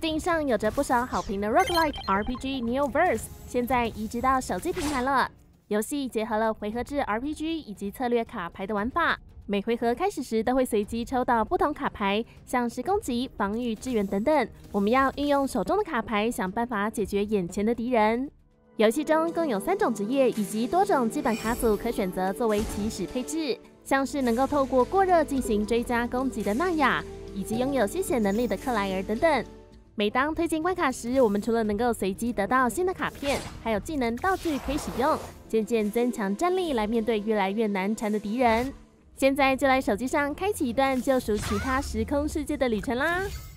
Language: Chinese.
Steam 上有着不少好评的 Roguelike RPG Neoverse， 现在移植到手机平台了。游戏结合了回合制 RPG 以及策略卡牌的玩法，每回合开始时都会随机抽到不同卡牌，像是攻击、防御、支援等等。我们要运用手中的卡牌，想办法解决眼前的敌人。游戏中共有3种职业以及多种基本卡组可选择作为起始配置，像是能够透过过热进行追加攻击的娜雅，以及拥有吸血能力的克莱尔等等。每当推进关卡时，我们除了能够随机得到新的卡片，还有技能道具可以使用，渐渐增强战力来面对越来越难缠的敌人。现在就来手机上开启一段救赎其他时空世界的旅程啦！